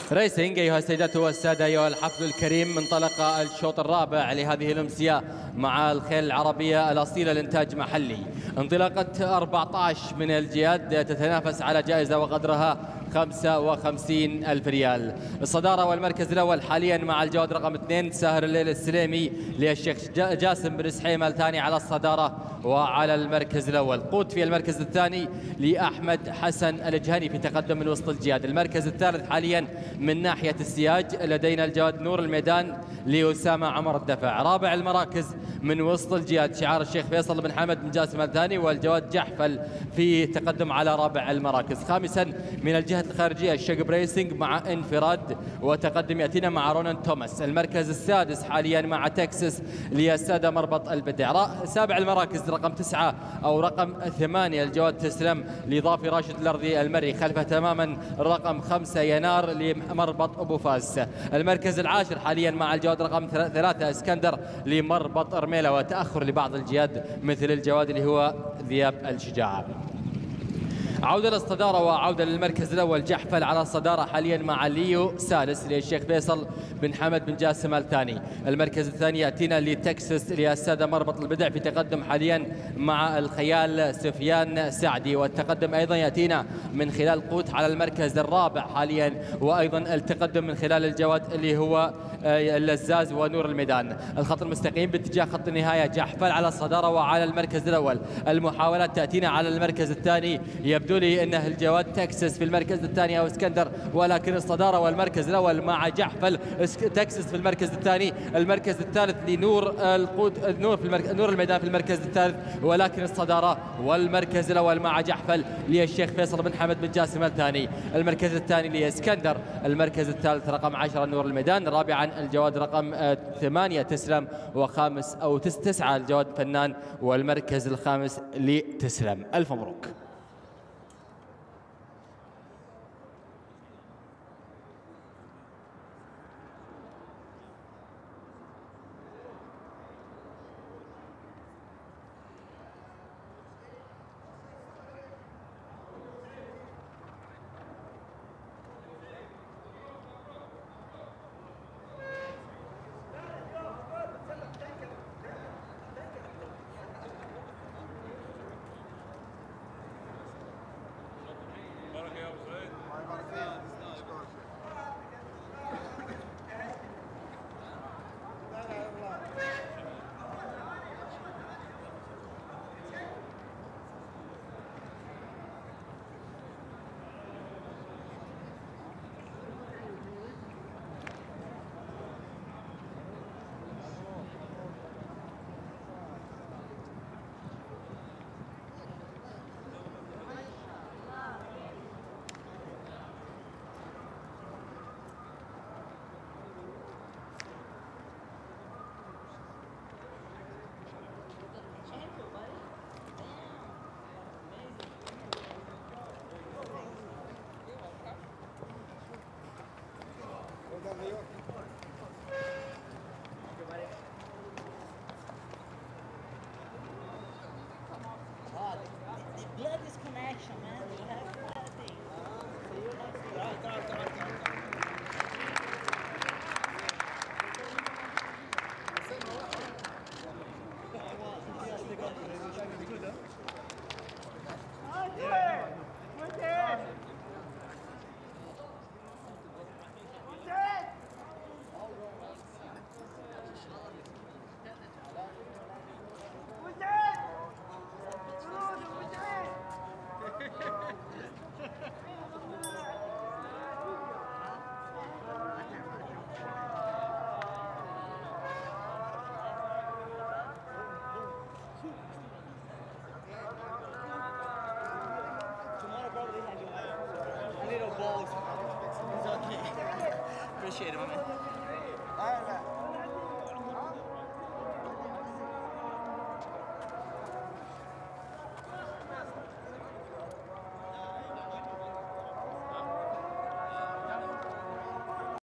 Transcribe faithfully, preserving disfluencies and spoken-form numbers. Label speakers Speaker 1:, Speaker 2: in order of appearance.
Speaker 1: ريسنج أيها السيدات والسادة أيها الحفل الكريم، انطلق الشوط الرابع لهذه الأمسية مع الخيل العربية الأصيلة لإنتاج محلي. انطلاقة أربعة عشر من الجياد تتنافس على جائزة وقدرها خمسة وخمسين ألف ريال. الصدارة والمركز الأول حاليا مع الجواد رقم اثنين ساهر الليل السليمي للشيخ جاسم بن سحيمة الثاني على الصدارة وعلى المركز الأول. قوت في المركز الثاني لأحمد حسن الجهني في تقدم من وسط الجياد. المركز الثالث حاليا من ناحية السياج لدينا الجواد نور الميدان لأسامة عمر الدفع. رابع المراكز من وسط الجياد شعار الشيخ فيصل بن حمد بن جاسم الثاني والجواد جحفل في تقدم على رابع المراكز. خامسا من الجهة الخارجية الشقب ريسنج مع انفراد وتقدم يأتينا مع رونان توماس. المركز السادس حاليا مع تكساس للسادة مربط البدع. سابع المراكز رقم تسعة أو رقم ثمانية الجواد تسلم لضافي راشد الأرضي المري. خلفه تماما رقم خمسة ينار لمربط أبو فاس. المركز العاشر حاليا مع الجواد رقم ثلاثة اسكندر لمربط أرميلة، وتأخر لبعض الجياد مثل الجواد اللي هو ذياب الشجاعة. عودة للصدارة وعودة للمركز الأول جحفل على الصدارة حاليا مع ليو سالس للشيخ فيصل بن حمد بن جاسم الثاني. المركز الثاني يأتينا لتكساس للسادة مربط البدع في تقدم حاليا مع الخيال سفيان سعدي، والتقدم أيضا يأتينا من خلال قوت على المركز الرابع حاليا، وأيضا التقدم من خلال الجواد اللي هو اللزاز ونور الميدان. الخط المستقيم باتجاه خط النهاية جحفل على الصدارة وعلى المركز الأول. المحاولات تأتينا على المركز الثاني، يبدو لي انه الجواد تكساس في المركز الثاني او اسكندر، ولكن الصداره والمركز الاول مع جحفل. تكساس في المركز الثاني، المركز الثالث لنور القود نور في المركز نور الميدان في المركز الثالث، ولكن الصداره والمركز الاول مع جحفل للشيخ فيصل بن حمد بن جاسم الثاني. المركز الثاني لاسكندر. المركز الثالث رقم عشرة نور الميدان. رابعا الجواد رقم ثمانية تسلم، وخامس او تسعة الجواد فنان، والمركز الخامس لتسلم. الف مبروك.
Speaker 2: Appreciate it, my man.